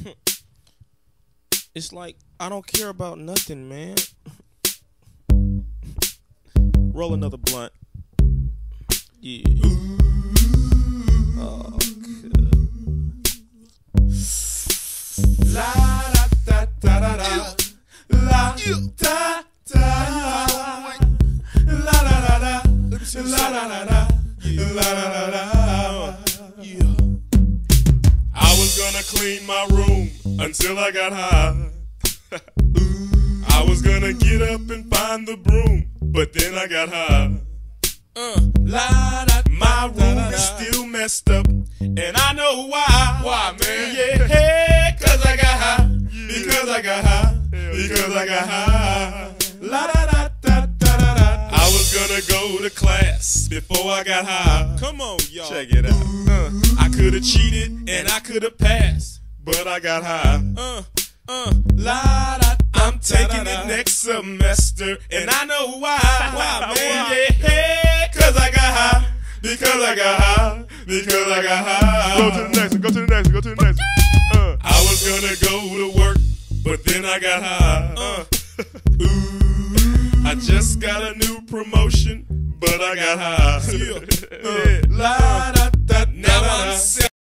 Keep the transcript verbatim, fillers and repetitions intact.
It's like I don't care about nothing, man. Roll another blunt. Yeah. Oh, La da da da da da. La da da. La da da da. La da da da. La da da da. I was gonna clean my room until I got high. I was gonna get up and find the broom, but then I got high. Uh, la, da, my room is still messed up, and I know why. Why, man? Yeah, hey, cause I got high. Because I got high. Because I got high. La da da da da da da. I was gonna go to class before I got high. come on, y'all. Check it out. Uh, I could have cheated and I could have passed, but I got high. Uh, uh, La da. I'm taking it next semester, and I know why. Why, man? Yeah, hey, cause I got high. Because I got high. Because I got high. Go to the next one, go to the next one, go to the next one. Uh. I was gonna go to work, but then I got high. Uh. Ooh, I just got a new promotion, but I got high. yeah. Uh. La da da. Now I'm